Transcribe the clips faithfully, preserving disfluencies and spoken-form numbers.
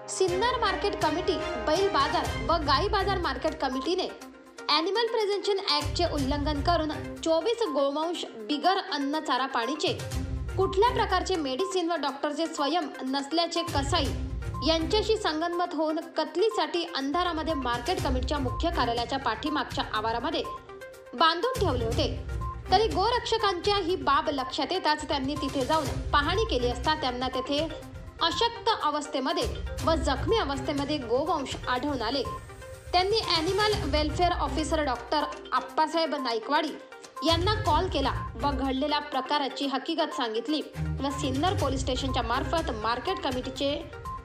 Sinnar market committee, बैल बाजार व गाई बाजार मार्केट कमिटीने ॲनिमल प्रिझर्वेशन ॲक्टचे उल्लंघन करून चोवीस गोवंश बिगर अन्न चारा पाणीचे कुठल्या प्रकारचे मेडिसिन व डॉक्टरचे स्वयं नसल्याचे कसाई यांच्याशी संगनमत होऊन कत्लीसाठी अंधारामध्ये मार्केट कमिटीच्या मुख्य कार्यालयाच्या पाठीमागच्या आवारामध्ये बांधून ठेवले होते। तरी गोरक्षकांच्या ही बाब लक्षात येताच त्यांनी तिथे जाऊन पाहणी केली असता त्यांना तेथे अशक्त अवस्थेमध्ये व जखमी अवस्थेमध्ये गोवंश आढळून आले। त्यांनी animal welfare officer doctor Appasaheb Naikwadi यांना कॉल केला व घडलेल्या प्रकाराची हकीकत सांगितली व सिन्नर पोलीस स्टेशनच्या मार्फत मार्केट कमिटीचे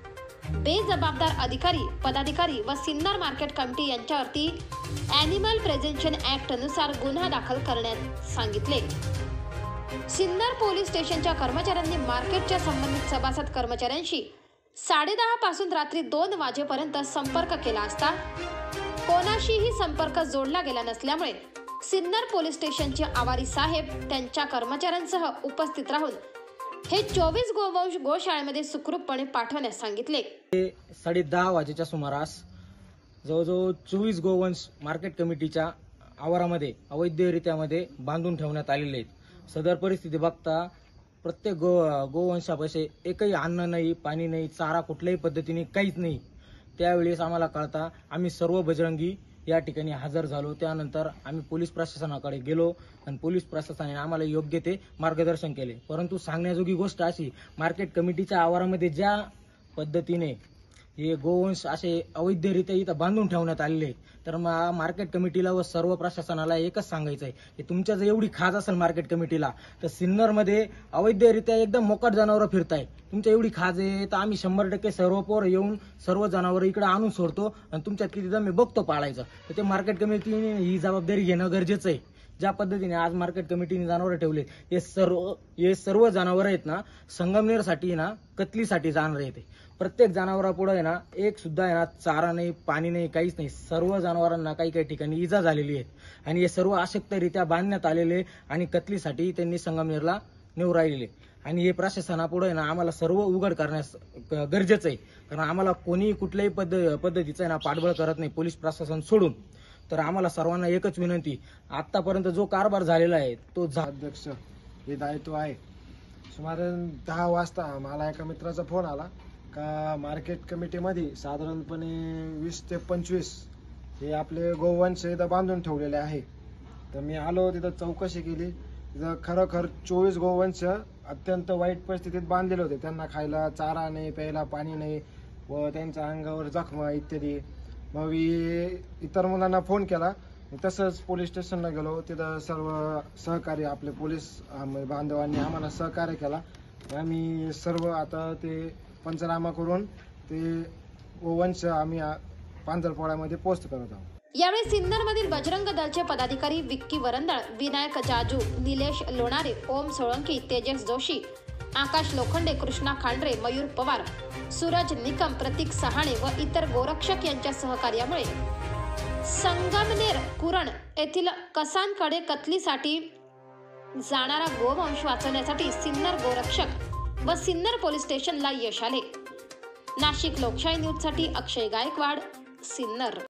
बेजबाबदार अधिकारी पदाधिकारी व सिन्नर मार्केट कमिटी यांच्यावरती ॲनिमल प्रिझर्वेशन ॲक्ट नुसार गुन्हा दाखल करण्यात सांगितले। सिन्नर पोलीस स्टेशनच्या कर्मचाऱ्यांनी मार्केटच्या संबंधित सभासद कर्मचाऱ्यांशी साडेदहा पासून रात्री दोन वाजेपर्यंत संपर्क केला असता कोणाशीही संपर्क जोडला गेला नसल्यामुळे सिन्नर पोलीस स्टेशनचे आवारी साहेब त्यांच्या कर्मचाऱ्यांसह उपस्थित राहून हे चोवीस गोवंश गोशाळेमध्ये सुखरूपपणे पाठवण्यास सांगितले। साडे दहा वाजेच्या सुमारास जवळजवळ चोवीस गोवंश मार्केट कमिटीच्या आवारामध्ये अवैधरित्यामध्ये बांधून ठेवण्यात आलेले आहेत। सदर परिस्थिती बघता प्रत्येक गो गोवंशापाशी एकही अन्न नाही, पाणी नाही, चारा कुठल्याही पद्धतीने काहीच नाही। त्यावेळेस आम्हाला कळता आम्ही सर्व बजरंगी या ठिकाणी हजर झालो। त्यानंतर आम्ही पोलीस प्रशासनाकडे गेलो आणि पोलीस प्रशासनाने आम्हाला योग्य ते मार्गदर्शन केले। परंतु सांगण्याजोगी गोष्ट अशी, मार्केट कमिटीच्या आवारामध्ये ज्या पद्धतीने हे गोवंश असे अवैधरित्या इथं बांधून ठेवण्यात आलेले, तर मग मार्केट कमिटीला व सर्व प्रशासनाला एकच सांगायचं आहे की तुमच्या जर एवढी खाज असेल मार्केट कमिटीला तर सिन्नरमध्ये अवैधरित्या एकदम मोकाट जनावरं फिरताय, तुमच्या एवढी खाज आहे तर आम्ही शंभर टक्के सर्व पोर येऊन सर्व जनावरं इकडे आणून सोडतो आणि तुमच्यात किती जण मी बघतो पाळायचं। तर ते मार्केट कमिटीने ही जबाबदारी घेणं गरजेचं आहे। ज्या पद्धतीने आज मार्केट कमिटीने जनावरं ठेवले, हे सर्व हे सर्व जनावरं आहेत ना संगमनेरसाठी ना कत्लीसाठी जाणार आहेत। प्रत्येक जनावरापुढे आहे ना एक सुद्धा आहे ना चारा नाही, पाणी नाही, काहीच नाही। सर्व जनावरांना काही काही ठिकाणी इजा झालेली आहे आणि हे सर्व अशक्तरित्या बांधण्यात आलेले आणि कत्लीसाठी त्यांनी संगमनेरला नेऊ राहिलेले आणि हे प्रशासनापुढे ना आम्हाला सर्व उघड करण्यास गरजेचं आहे। कारण आम्हाला कोणी कुठल्याही पद्धत पद्धतीचं आहे ना पाठबळ करत नाही पोलीस प्रशासन सोडून। तर आम्हाला सर्वांना एकच विनंती, आतापर्यंत जो कारभार झालेला आहे तो अध्यक्ष हे दायित्व आहे। सुमारे दहा वाजता मला एका मित्राचा फोन आला का मार्केट कमिटीमध्ये साधारणपणे वीस ते पंचवीस हे आपले गोवंश इथं बांधून ठेवलेले आहे। तर मी आलो, तिथं चौकशी केली। तिथं खरोखर चोवीस गोवंश अत्यंत वाईट परिस्थितीत बांधलेले होते। त्यांना खायला चारा नाही, प्यायला पाणी नाही व त्यांच्या अंगावर जखमा इत्यादी। मग मी इतर मुलांना फोन केला, तसंच पोलीस स्टेशनला गेलो। तिथं सर्व सहकारी आपले पोलीस बांधवांनी आम्हाला सहकार्य केला। आम्ही सर्व आता ते पंचनामा करून ते गोवंश आम्ही पांजरपोळ्यामध्ये पोस्ट करत आहोत। यावेळी सिन्नरमधील बजरंग दलचे पदाधिकारी विक्की वरंदळ, विनायक जाजू, निलेश लोणारे, ओम सोळंकी, तेजस जोशी, आकाश लोखंडे, कृष्णा खांडरे, मयूर पवार, सूरज निकम, प्रतीक सहाणे व इतर गोरक्षक यांच्या सहकार्यामुळे संगमनेर कुरण येथील कसांकडे कत्लीसाठी जाणारा गोवंश वाचवण्यासाठी सिन्नर गोरक्षक व सिन्नर पोलीस स्टेशनला यश आले। नाशिक लोकशाही न्यूजसाठी अक्षय गायकवाड, सिन्नर।